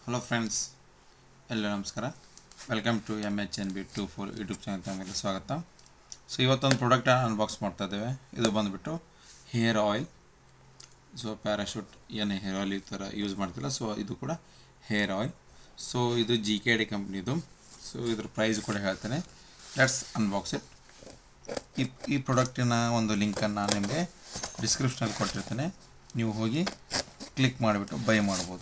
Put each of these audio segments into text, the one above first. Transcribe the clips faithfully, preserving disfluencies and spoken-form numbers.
Hello friends, ಎಲ್ಲರಿಗೂ ನಮಸ್ಕಾರ. Welcome to M H N B two four YouTube channel ತಮಗೆ ಸ್ವಾಗತ. ಸೊ ಇವತ್ತೊಂದು ಪ್ರಾಡಕ್ಟ್ ಅನ್ಬಾಕ್ಸ್ ಮಾಡ್ತಾ ಇದ್ದೇವೆ. ಇದು ಬಂದುಬಿಟ್ಟು ಹೇರ್ ಆಯಿಲ್. ಸೊ ಪ್ಯಾರಾಶೂಟ್ ಏನು ಹೇರ್ ಆಯಿಲ್ ಈ ಥರ ಯೂಸ್ ಮಾಡ್ತಿಲ್ಲ. ಸೊ ಇದು ಕೂಡ ಹೇರ್ ಆಯಿಲ್. ಸೊ ಇದು ಜಿ ಕೆ ಡಿ ಕಂಪ್ನಿದು. ಸೊ ಇದ್ರ ಪ್ರೈಸ್ ಕೂಡ ಹೇಳ್ತೇನೆ. Let's unbox it. ಈ ಈ ಪ್ರಾಡಕ್ಟಿನ ಒಂದು ಲಿಂಕನ್ನು ನಾನು ನಿಮಗೆ ಡಿಸ್ಕ್ರಿಪ್ಷನಲ್ಲಿ ಕೊಟ್ಟಿರ್ತೇನೆ. ನೀವು ಹೋಗಿ ಕ್ಲಿಕ್ ಮಾಡಿಬಿಟ್ಟು ಬೈ ಮಾಡ್ಬೋದು.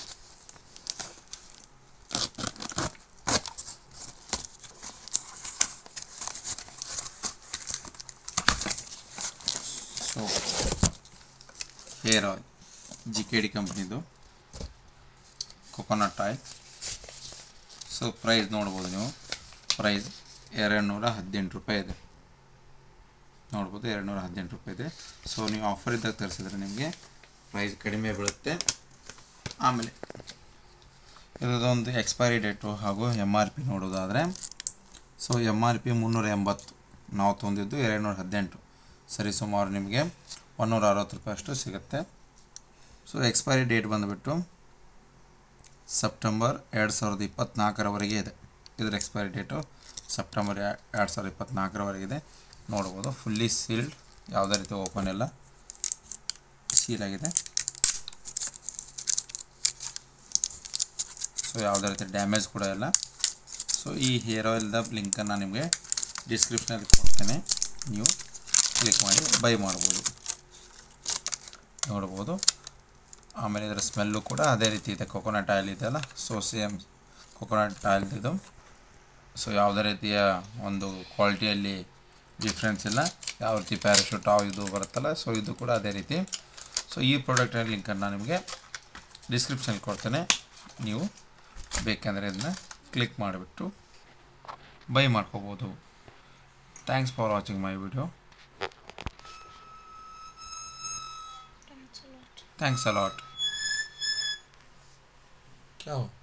So hair oil G K D ಕಂಪ್ನಿದು ಕೊಕೊನಟ್ ಆಯಿಲ್. ಸೊ ಪ್ರೈಸ್ ನೋಡ್ಬೋದು ನೀವು. ಪ್ರೈಸ್ ಎರಡು ನೂರ ಹದಿನೆಂಟು ರೂಪಾಯಿ ಇದೆ. ನೋಡ್ಬೋದು ಎರಡು ನೂರ ಹದಿನೆಂಟು ರೂಪಾಯಿ ಇದೆ. ಸೊ ನೀವು ಆಫರ್ ಇದ್ದಾಗ ತರಿಸಿದ್ರೆ ನಿಮಗೆ ಪ್ರೈಸ್ ಕಡಿಮೆ ಬೀಳುತ್ತೆ. ಆಮೇಲೆ ಇದೊಂದು ಎಕ್ಸ್ಪೈರಿ ಡೇಟು ಹಾಗೂ ಎಮ್ ಆರ್ ಪಿ ನೋಡೋದಾದರೆ, ಸೊ ಎಮ್ ಆರ್ ಪಿ ಮುನ್ನೂರ ಎಂಬತ್ತು, ನಾವು ತೊಂದಿದ್ದು ಎರಡು ನೂರ ಹದಿನೆಂಟು, ಸರಿ ಸುಮಾರು ನಿಮಗೆ ಒಂದೂರ ಅರವತ್ತು ರೂಪಾಯಿ ಅಷ್ಟು ಸಿಗುತ್ತೆ. ಸೊ ಎಕ್ಸ್ಪೈರಿ ಡೇಟ್ ಬಂದುಬಿಟ್ಟು ಸೆಪ್ಟೆಂಬರ್ ಎರಡು ಸಾವಿರದ ಇಪ್ಪತ್ತ್ನಾಲ್ಕರವರೆಗೆ ಇದೆ. ಇದರ ಎಕ್ಸ್ಪೈರಿ ಡೇಟು ಸೆಪ್ಟೆಂಬರ್ ಎರಡು ಸಾವಿರದ ಇಪ್ಪತ್ತ್ನಾಲ್ಕರವರೆಗಿದೆ. ನೋಡ್ಬೋದು ಫುಲ್ಲಿ ಸೀಲ್ಡ್, ಯಾವುದೇ ರೀತಿ ಓಪನ್ ಇಲ್ಲ, ಸೀಲ್ ಆಗಿದೆ. ಸೊ ಯಾವುದೇ ರೀತಿ ಡ್ಯಾಮೇಜ್ ಕೂಡ ಇಲ್ಲ. ಸೊ ಈ ಹೇರ್ ಆಯಿಲ್ದ ಲಿಂಕನ್ನು ನಿಮಗೆ ಡಿಸ್ಕ್ರಿಪ್ಷನಲ್ಲಿ ಕೊಡ್ತೇನೆ. ನೀವು ಕ್ಲಿಕ್ ಮಾಡಿ ಬೈ ಮಾಡ್ಬೋದು. ನೋಡ್ಬೋದು. ಆಮೇಲೆ ಇದರ ಸ್ಮೆಲ್ಲು ಕೂಡ ಅದೇ ರೀತಿ ಇದೆ. ಕೊಕೊನಟ್ ಆಯಿಲ್ ಇದೆಯಲ್ಲ, ಸೊ ಸೇಮ್ ಕೊಕೊನಟ್ ಆಯಿಲ್ದಿದು. ಸೊ ಯಾವುದೇ ರೀತಿಯ ಒಂದು ಕ್ವಾಲಿಟಿಯಲ್ಲಿ ಡಿಫ್ರೆನ್ಸ್ ಇಲ್ಲ. ಯಾವ ರೀತಿ ಪ್ಯಾರಾಶೂಟ್ ಆವ್ ಇದು ಬರುತ್ತಲ್ಲ, ಸೊ ಇದು ಕೂಡ ಅದೇ ರೀತಿ. ಸೊ ಈ ಪ್ರಾಡಕ್ಟಿನ ಲಿಂಕನ್ನು ನಿಮಗೆ ಡಿಸ್ಕ್ರಿಪ್ಷನಲ್ಲಿ ಕೊಡ್ತೇನೆ. ನೀವು ಬೇಕೆಂದರೆ ಇದನ್ನ ಕ್ಲಿಕ್ ಮಾಡಿಬಿಟ್ಟು ಬೈ ಮಾಡ್ಕೋಬೋದು. Thanks for watching my video. Thanks a lot. क्या हो?